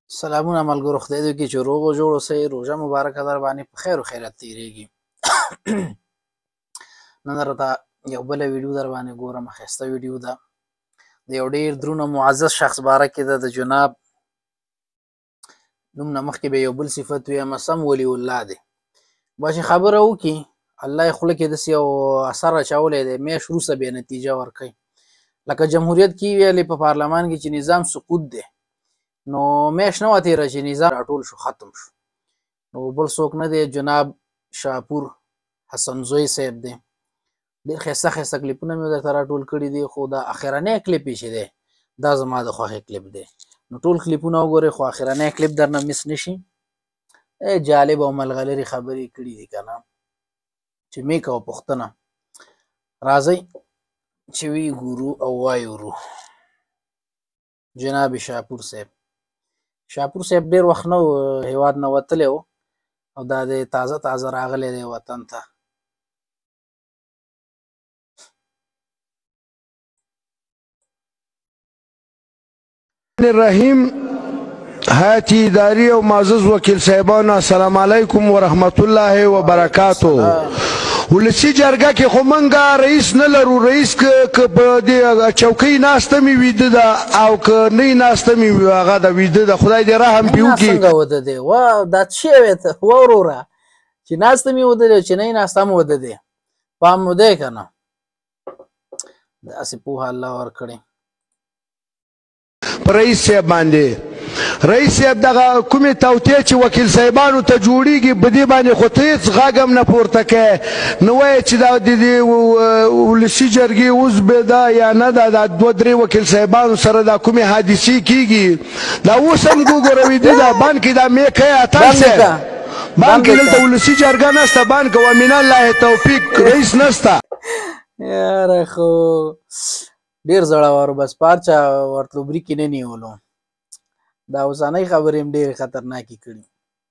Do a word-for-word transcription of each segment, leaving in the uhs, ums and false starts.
سلامونه ملګرو، خدای دې وکړي چې روغ او جوړ اوسئ. روژه مبارکه در باندې په خیر و خیرات تېرېږي. نن درته یو بله ویډیو در باندې ګورم، ښایسته ویډیو ده. د یو ډېر دروند او معزز شخص باره کې ده. د جناب نوم نه مخکې به یو بل صفت ویم، سم ولي الله دی. با چې خبره وکړي، الله یې خوله کې داسې یو اثر اچولی دی، میاشت وروسته بیا نتیجه ورکوي. لکه جمهوریت کې ویلې په پارلمان کې چې نظام سقوط دی، نو میاشت نه وه تېره چې نظام راټول شو، ختم شو. نو بل څوک نه دی، جناب شاپور حسن زوی صاحب دی. ډېر ښایسته ښایسته کلیپونه مې درته راټول کړي دي، خو دا اخرنی کلیپ یې چې دی دا زما د خوښې کلیپ دی. نو ټول کلیپونه وګورئ، خو اخرنی کلیپ درنه مس نه شي. جالب او ملغلرې خبرې کړي دي که نه، چې مې کوه پوښتنه. راځئ چې وی ګورو او وایورو. جناب شاپور صاحب شاپور صاحب ډېر وخت نه و هېواد نه وتلی و، او دا د تازه تازه راغلی دی وطن ته. الرحیم حیاتی اداری او معزز وکیل صاحبان، السلام علیکم ورحمت الله وبرکاته. ولسی جرګه کې خو منګه رئیس نه لرو. رئیس که په دې چوکۍ ناسته مې ویده ده، او که نه ناسته مې هغه د ویده ده. خدای دې رحم پې وکړي. څنګه وده دی؟ وا دا څه شی ته وا وروره، چې ناسته مې وده دی، چې نه ناسته مې وده دی. پام مو دی که نه؟ داسې پوهه الله ورکړې په رئیس صاحب باندې. رئیس صاحب دغه کومې توطیې چې وکیل صاحبانو ته جوړېږي، په دې باندې خو ته هېڅ غږ هم نه پورته کوې. نه وایې چې دا د دې ولسي جرګې عضو ده یا نه ده. دا دوه درې وکیل صاحبانو سره دا کومې حادثې کېږي، دا اوس هم وګوره ویده ده. بند کې دا مې کوې اتل صاحب، بند کې دلته ولسي جرګه نسته. بند کوه، من الله توفیق. رئیس نسته. یاره خو ډېر زړور، بس پارچا ورته بریکې نه نیولو. دا اوسنۍ خبرې هم ډېرې خطرناکې کړي.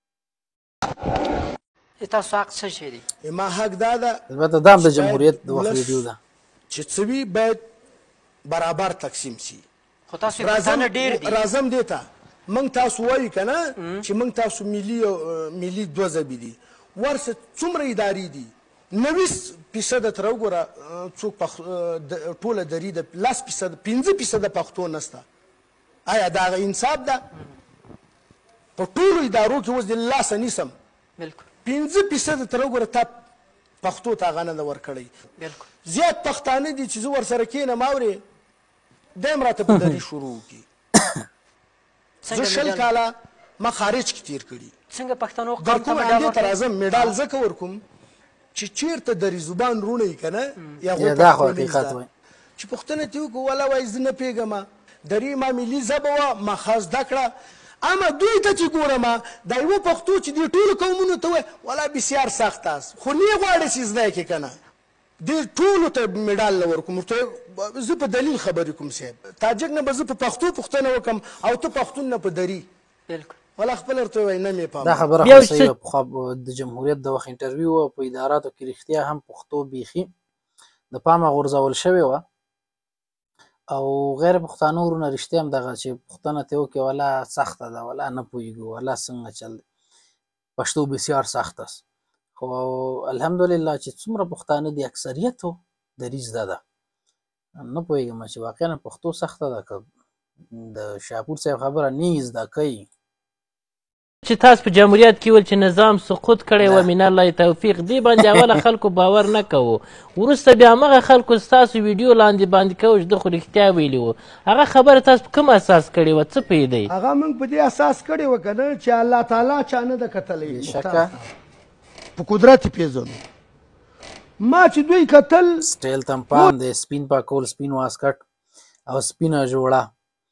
تاسو حق څه شی دی؟ ما حق دا ده، البته دا هم د جمهوریت د وخت ویډیو ده، چې څه وي باید برابر تقسیم سي. خو تاسو پښتانه ډېر دي. راځم دې ته، موږ تاسو وایو که نه چې موږ تاسو ملي ملي دوه ژبې دي. ورسه څومره ادارې دي؟ نوي فیصده تر وګوره څوک ټوله دري ده، لس فیصده پنځه فیصده پښتو نسته. آیا دا انصاف ده؟ په ټولو ادارو کې اوس د لاسه نیسم، بالکل پنځه فیصده تر وګوره تا پښتو ته هغه نه ده ورکړی. بالکل زیات پښتانه دي چې زه ورسره کښېنم اورې دی هم راته په دري شروع وکړي. زه شل کاله ما خارج کې تېر کړي. څنګه پښتنو در کوم همدې ته راځم، میډال ځکه ورکوم چې چېرته دري زبان روڼه وي که نه، یا دا خو حقیقت وایي چې پوښتنه ترې وکړو ولا وایي زه نه پوهېږم، دري ما ملي ژبه وه، ما ښه زده کړه. اما دوی ته چې ګورم دا یوه پښتو چې دې ټولو قومونو ته وایي ولا بسیار سخت است، خو نه یې غواړې چې زده یې کړې که نه. دې ټولو ته میډال نه ورکوم. ورته زه په دلیل خبرې کوم صاحب. تاجک نه به زه په پښتو پوښتنه وکړم او ته پښتون نه په دري. بالکل ولا خپل ورته وایي نه مې پام. دا خبره خو صحیح وه. پخوا د جمهوریت د وخت انټرویو وه، په اداراتو کې رښتیا هم پښتو بیخي د پامه غورځول شوې وه، او غیر پښتانه ورونه رښتیا هم دغه چې پوښتنه ترې وکړې ولا سخته ده، ولا نه پوهېږو، ولا څنګه چل دی، پښتو بسیار سخت است. خو الحمدلله چې څومره پښتانه دي اکثریتو دري زده ده. نه پوهېږم چې واقعا پښتو سخته ده که د شاپور صاحب خبره نه یې زده کوي. چې تاسو په جمهوریت کې ول چې نظام سقوط کړی و، من الله توفیق، دې باندې اوله خلکو باور نه کوو، وروسته بیا همغه خلکو ستاسو ویډیو لاندې باندې کوو چې ده خو رښتیا ویلي وو. هغه خبره تاسو په کوم اساس کړې وه؟ څه پوهېدئ؟ هغه موږ په دې اساس کړې وه که نه چې الله تعالی چا نه ده کتلی، بېشکه په قدرت یې پېژنو. ما چې دوی کتل سټایل تمپان دی، سپین پاکول، سپین واسکټ او سپینه جوړه.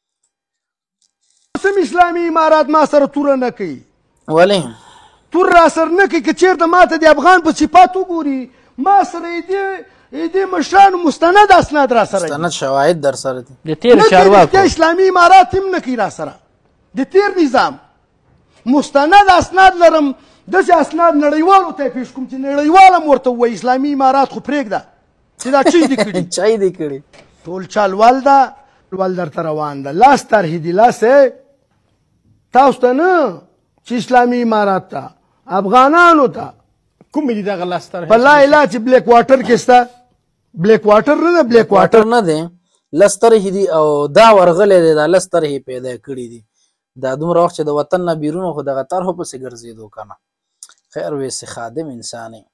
سم اسلامي امارات ما سره توره نه کوي. ولې تور را سره نه کوي؟ که چېرته ما ته د افغان په صفات وګوري، ما سره د دې مشرانو مستند اسناد را سره مستند شواهد در سره دي. د تېرو چارواکو اسلامي امارات هم نه کوي را سره. د تېر نظام مستند اسناد لرم، داسې اسناد نړیوالو ته یې پېښ کوم چې نړیوال هم ورته ووایي اسلامي امارات خو پرېږده چې دا چی دې کړي. چای دې کړي. ټول چال ول ده، ول درته روان ده. لاس طرحې دي، لاس تاسو ته نه چې اسلامي امارات ته افغانانو ته کوم دي دغه لستر په لا اله چې بلیک واټر کې ستا بلیک واټر نه بلیک واټر نه دی لسترې دي او دا ورغلی دی دا لسترې پیدا کړي دي دا دومره وخت چې د وطن نه بیرون خو دغه طرحو پسې ګرځېدو که نه خیر ویسې خادم انسان یې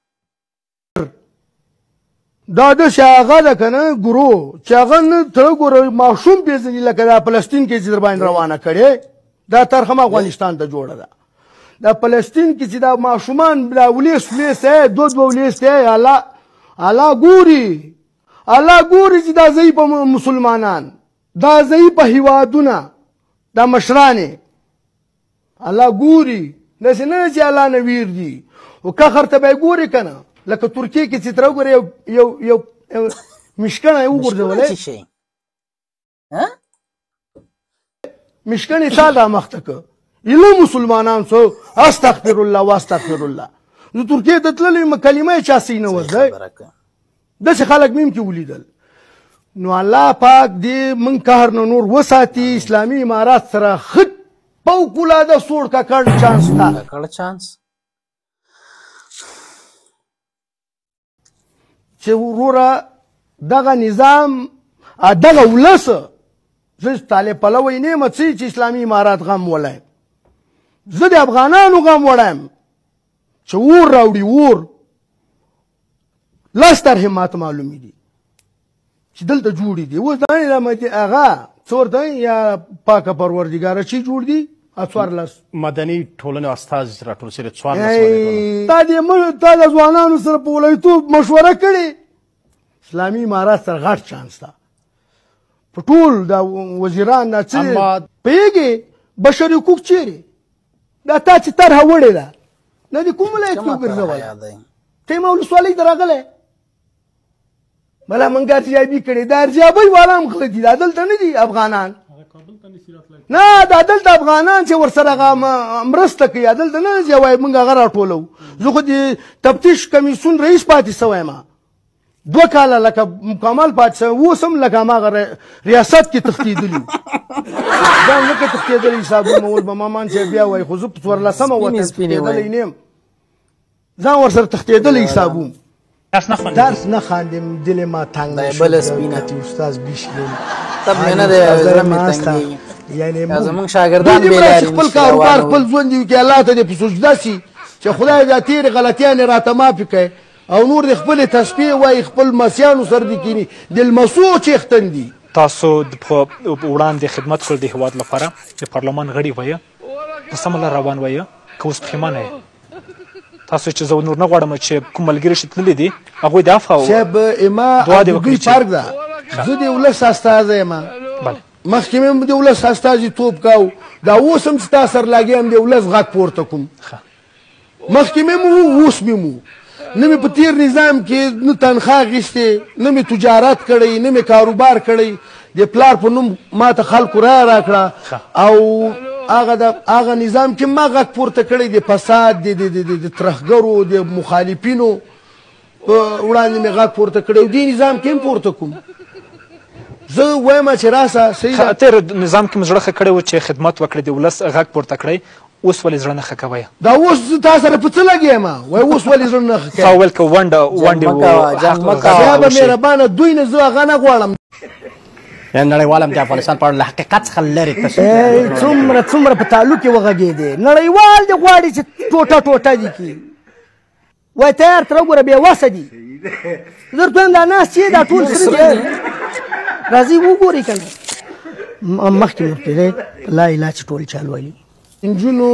دا د هغه ده که نه ګرو چې هغه نه ته ګوره ماشوم پېژني لکه دا فلسطین کې چې در باندې روانه کړې دا طرح هم افغانستان ته جوړه ده دا فلسطین کې چې دا ماشومان دا ولیس ولیس دی دو دوه ولیس دی الله الله ګوري الله ګوري چې دا ضعیفه مسلمانان دا ضعیفه هیوادونه دا مشرانې الله ګوري داسې نه چې الله نه ویر دي او کخر ته به یې ګوري که نه لکه ترکیې کې چې تر وګورې یو یو یو مشکڼه یې وغورځولی مشکڼ یې تا رامخته که ایله مسلمانان سو استغفر الله واستغفر الله نو ترکیې ته تللی یم کلمه یې چا صحیح نه ورځی داسې خلک مې هم کې ولیدل نو الله پاک دې موږ قهر نه نور وساتي اسلامي امارات سره ښه فوقالعاده سوړ ککړ چانس ته ککړ چانس چې وروره دغه نظام دغه ولس زه طالب پلوی نه یم څه چې اسلامي امارات غم ولایم زه د افغانانو غم وړایم چې اور راوړي اور لس طرحې ماته معلومې دي چې دلته جوړې دي اوس دا هغه څه ورته یا پاکه پروردګاره چې جوړ دي څوارلس مدني ټولنې استازي راټول شوي څوارلس تا دې تا د ځوانانو سره په ولیتوب مشوره کړې اسلامي امارات سره غټ چانس ده په ټول دا وزیران دا څه پوهېږې بشر حقوق چیرې دا تا چې طرحه وړې ده نه دې کوم ولایت کې وګرځولی ته یې ما ولسوالۍ ته راغلی بله موږ ارزیابي کړې دا ارزیابۍ والا هم غله دي دا دلته نه دي افغانان نه دا دلته افغانان چې ورسره هغه مرسته کوي دلته نه ځي وایي موږ هغه راټولو زه خو د تفتیش کمیسیون رئیس پاتې سوی یم دوه کاله لکه مکمل پاتې سوی اوس هم لکه هماغه ریاست کې تښتېدلي وو دا هم لکه تښتېدلی حسابونه ول به مامان صاحب بیا وایي خو زه په څوارلسمه وطن تښتېدلی نه یم ځان ورسره تښتېدلی حسابوم درس نه خواندیم دل ما تنگ بله سپینه استاد بیشکل تب مې نه دی زړه مې تنګېږي یعنی زمونږ شاګردان بېلاري خپل کاروبار خپل ژوند دي وکړي الله ته دې په سجده سي چې خدای دا تېرې غلطیانې راته معافي کړي او نور د خپلې تسبیح وایي خپل مسیانو سره دې کیني د لمسو چیښتن دي تاسو د وړاندې خدمت کړل د هېواد لپاره د پارلمان غړي وایه په سمه لار روان وایه که اوس پښیمانه یې تاسو چې زه نور نه غواړم چې کوم ملګري چې تللي دي هغوی د عفو صاحب اما دوی فرق ده زه د ولس استازی یم مخکې مې د ولس استازیتوب کوو دا اوس هم چې تا سره لاګیم د ولس غږ پورته کوم مخکې مې مو اوس مې مو نه مې په تېر نظام کې نه تنخواه اخیستې نه مې تجارت کړی نه مې کاروبار کړی د پلار په نوم ما ته خلکو رایه راکړه او هغه د هغه نظام کې ما غږ پورته کړی د فساد د ترهګرو د مخالفینو په وړاندې مې غږ پورته کړی او دې نظام کې هم پورته کوم زه وایم چې راسه صحیح ده تېر نظام کې مې زړه ښه کړی و چې خدمت وکړې د ولس غږ پورته کړی اوس ولې زړه نه ښه کوی دا اوس زه تا سره په څه لګېم وایي اوس ولې زړه نه ښه کوي تا وویل که ونډه ونډې بیا به مهربانه دوی نه زه هغه نه غواړم نړیوال هم د افغانستان په اړه له حقیقت څخه لرې څومره څومره په تعلق کې وغږېدې نړیوال دې غواړي چې ټوټه ټوټه دي کړي وایي تیار تر وګوره بېوسه دي زه درته وایم دا ناست چې دا ټول سره دي راځئ وګورئ که نه مخکې مې ورته دی لا اله چې ټول چال وایي نجونو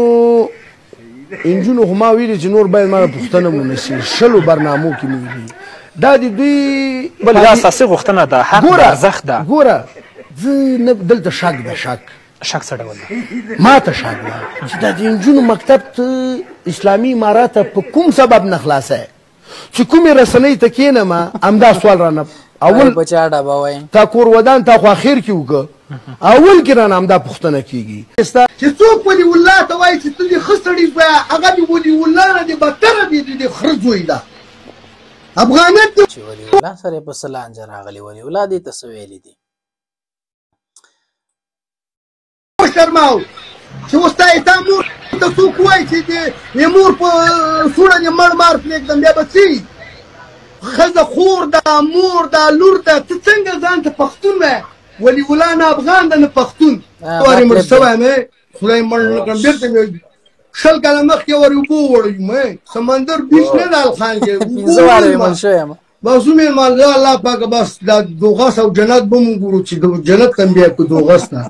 نجونو خو ما ویلي چې نور باید ما نه پوښتنه ونه شي شلو برنامو کې مې ویلي دا د دوی بل دا اساسي غوښتنه ده حق د ارزښت ده ګوره زه نه دلته شک ده شک شک څه ډول ده ما ته شک ده چې دا د نجونو مکتب ته اسلامي امارات په کوم سبب نه خلاصه چې کومې رسنۍ ته کښېنم همدا سوال رانه اول په چا ډبه وایم تا کور ودان تا خو اخر کې وکړه اول کې رانه همدا پوښتنه کېږي چې څوک ولي والله ته وایي چې ته دې ښه سړي زویه هغه دې ولي والله نه دې بدتره دې د خره زوی ده افغانیت چې ولي الله سره په څه لانجه راغلي ولي الله دې ته څه ویلي دي شرماو چې اوس تا یې تا مور ته څوک وایي چې د مور په سوړه دې مړ مار پرېږدم بیا به څه وي ښځه خور ده مور ده لور ده ته څنګه ځان ته پښتون وایې ولي الله نه افغان ده نه پښتون وارې مړ شوی مې خدای مړ نه کړم بېرته مې شل کاله مخکې ورې اوبو وړی مې سمندر بیچ نه ده الخان کې بس ومې الله پاکه بس دا دوغس او جنت به مو ګورو چې جنت ته بیا کو دوغس نه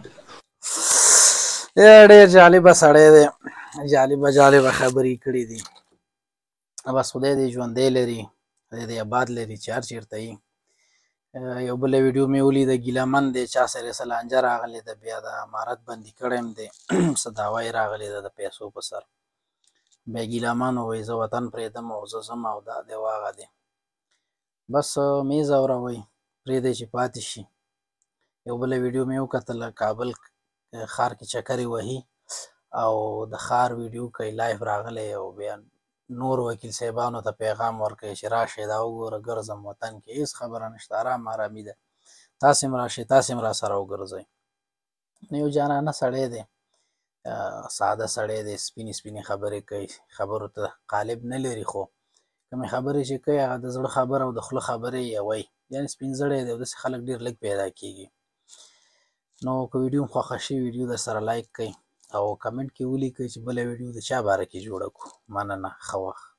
ډېر جالبه سړی دی جالبه جالبه خبرې کړي دي بس خدای دې ژوندی لري خدای دې آباد لري چې هر چېرته وي یو بله ویډیو مې ولیده ګیله من دی چا سره څه لانجه راغلې ده بیا د امارت بندي کړی م دی څه دعوا یې راغلې ده د پیسو په سر بیا ګیله من ووایي زه وطن پرېږدم او زه ځم او دا دی او هغه دی بس مې ځوروئ پرېږدئ چې پاتې شي یو بله ویډیو مې وکتله کابل ښار کې چکرې وهي او د ښار ویډیو کوي لایف راغلی او بیا نور وکیل صاحبانو ته پیغام ورکوي چې راشئ دا وګوره ګرځم وطن کې هېڅ خبره نشته ارام ارامي ده تاسې هم راشئ تاسې هم راسره وګرځئ نو یو جانانه سړی دی ساده سړی دی سپینې سپینې خبرې کوي خبرو ته قالب نه لري خو کومې خبرې چې کوي هغه د زړه خبره او د خوله خبرې یې وایي یعنې سپین زړی دی او داسې خلک ډېر لږ پیدا کېږي نو که ویډیو هم خوښه شي ویډیو در سره لایک کړئ او کمنټ کې ولیکئ چې بله ویډیو د چا باره کې جوړه کړو مننه ښه وخت